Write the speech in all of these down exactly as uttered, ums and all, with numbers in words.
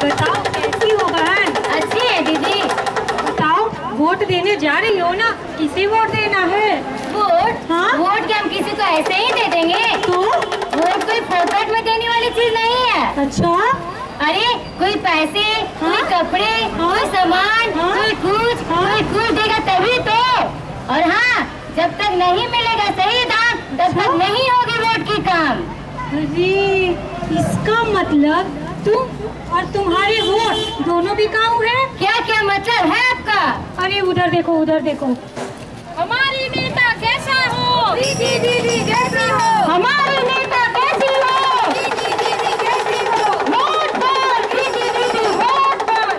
बताओ कैसी हो बहन? अच्छी है दीदी। बताओ वोट देने जा रही हो ना, किसे वोट देना है? वोट? हाँ? वोट क्या हम किसी को ऐसे ही दे देंगे? तो वोट कोई फोकट में देने वाली चीज नहीं है। अच्छा? अरे कोई पैसे, हाँ? कोई कपड़े, हाँ? कोई सामान, हाँ? कोई कुछ, हाँ? कोई कुछ देगा तभी तो। और हाँ, जब तक नहीं मिलेगा सही दाम तब तक नहीं होगी वोट की काम। अरे इसका मतलब तुम और तुम्हारे वोट दोनों बिकाऊ है? क्या क्या मतलब है आपका? अरे उधर देखो, उधर देखो। हमारी नेता कैसा हो? दीदी दीदी कैसी हो? हमारी नेता कैसी हो? दीदी दीदी कैसी हो? वोट पर दीदी दीदी वोट पर।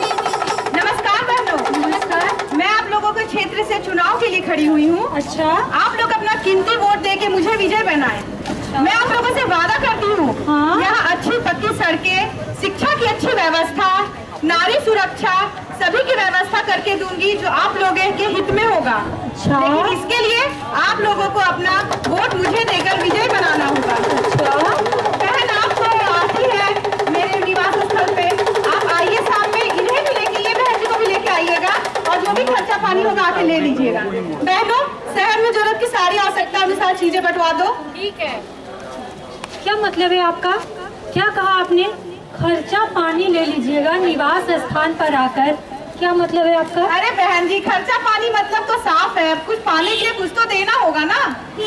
नमस्कार बहनों। नमस्कार। मैं आप लोगों के क्षेत्र से चुनाव के लिए खड़ी हुई हूँ। अच्छा? आप लोग अपना कीमती वोट दे के मुझे विजय बनाएं। अच्छा। मैं आप लोगों से वादा करती हूँ, हाँ? यहाँ अच्छी पक्की सड़कें, शिक्षा की अच्छी व्यवस्था, नारी सुरक्षा सभी की व्यवस्था करके दूंगी जो आप लोगों के हित में होगा। अच्छा। लेकिन इसके लिए आप लोगों को अपना वोट मुझे देकर विजय बनाना होगा। अच्छा। बहन आपको आती है मेरे निवास स्थल पे, आप आइए सामने, इन्हें भी लेके, ये बहन जी को भी लेके आइएगा और जो भी खर्चा पानी होगा आके ले लीजिएगा। बहनों, शहर में जरूरत की सारी आवश्यकता अनुसार चीजें बंटवा दो। ठीक है। क्या मतलब है आपका? क्या कहा आपने? खर्चा पानी ले लीजिएगा निवास स्थान पर आकर, क्या मतलब है आपका? अरे बहन जी, खर्चा पानी मतलब तो साफ है, कुछ पाने के लिए कुछ तो देना होगा ना।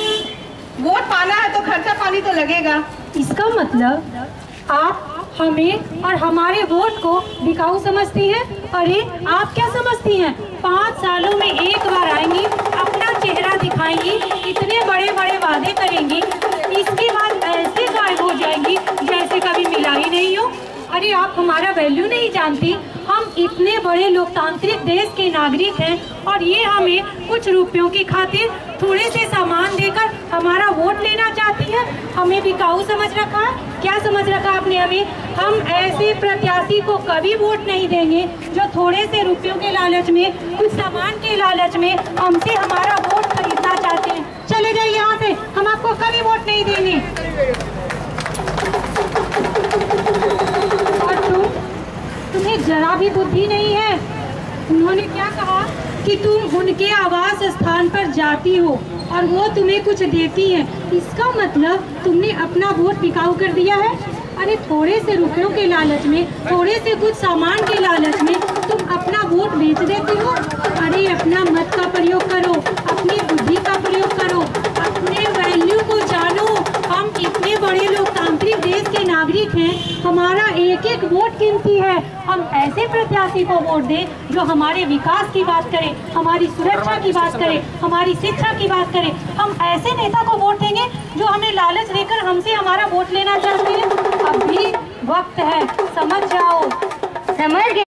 वोट पाना है तो खर्चा पानी तो लगेगा। इसका मतलब आप हमें और हमारे वोट को बिकाऊ समझती हैं? अरे आप क्या समझती हैं? पाँच सालों में एक बार आएंगी, अपना चेहरा दिखाएंगी, इतने बड़े बड़े वादे करेंगी, इसके बाद ऐसे गायब हो जाएंगी जैसे कभी मिला ही नहीं हो। अरे आप हमारा वैल्यू नहीं जानती। हम इतने बड़े लोकतांत्रिक देश के नागरिक हैं और ये हमें कुछ रुपयों की खातिर थोड़े से सामान देकर हमारा वोट लेना चाहती है। हमें बिकाऊ समझ रखा है? क्या समझ रखा आपने हमें? हम ऐसे प्रत्याशी को कभी वोट नहीं देंगे जो थोड़े से रुपयों के लालच में, कुछ सामान के लालच में हमसे हमारा वोट खरीदना चाहते हैं। चले जाइए यहाँ से, हम आपको कभी वोट नहीं देंगे। और तुम, तुम्हें जरा भी बुद्धि नहीं है। उन्होंने क्या कहा कि तुम उनके आवास स्थान पर जाती हो और वो तुम्हें कुछ देती है। इसका मतलब तुमने अपना वोट बिकाऊ कर दिया है। अरे थोड़े से रुपयों के लालच में, थोड़े से कुछ सामान के लालच में तुम अपना वोट बेच देती हो। अरे अपना मत का प्रयोग करो, अपनी बुद्धि का प्रयोग करो, अपने वैल्यू को जानो। हम इतने बड़े लोकतांत्रिक देश के नागरिक हैं, हमारा एक एक वोट कीमती है। हम ऐसे प्रत्याशी को वोट दें जो हमारे विकास की बात करे, हमारी सुरक्षा की बात करे, हमारी शिक्षा की बात करे। हम ऐसे नेता को वोट देंगे जो हमें लालच देकर हमसे हमारा वोट लेना चाहते हैं। अभी वक्त है, समझ जाओ। समझ गए।